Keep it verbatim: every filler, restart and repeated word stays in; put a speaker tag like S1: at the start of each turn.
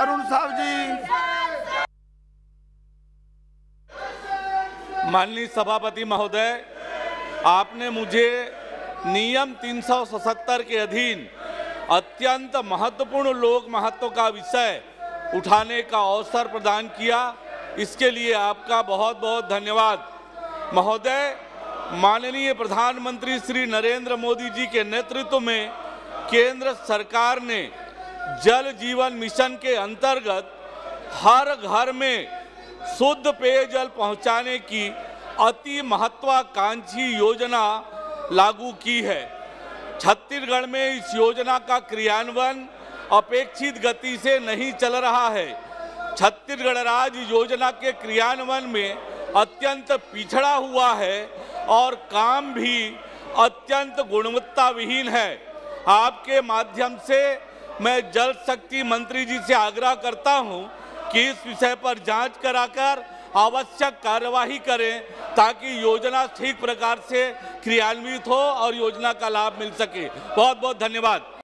S1: अरुण साहब जी।
S2: माननीय सभापति महोदय, आपने मुझे नियम तीन सौ सतहत्तर के अधीन अत्यंत महत्वपूर्ण लोक महत्व का विषय उठाने का अवसर प्रदान किया, इसके लिए आपका बहुत बहुत धन्यवाद। महोदय, माननीय प्रधानमंत्री श्री नरेंद्र मोदी जी के नेतृत्व में केंद्र सरकार ने जल जीवन मिशन के अंतर्गत हर घर में शुद्ध पेयजल पहुंचाने की अति महत्वाकांक्षी योजना लागू की है। छत्तीसगढ़ में इस योजना का क्रियान्वयन अपेक्षित गति से नहीं चल रहा है। छत्तीसगढ़ राज्य योजना के क्रियान्वयन में अत्यंत पिछड़ा हुआ है और काम भी अत्यंत गुणवत्ता विहीन है। आपके माध्यम से मैं जल शक्ति मंत्री जी से आग्रह करता हूं कि इस विषय पर जांच कराकर आवश्यक कार्यवाही करें ताकि योजना ठीक प्रकार से क्रियान्वित हो और योजना का लाभ मिल सके। बहुत बहुत धन्यवाद।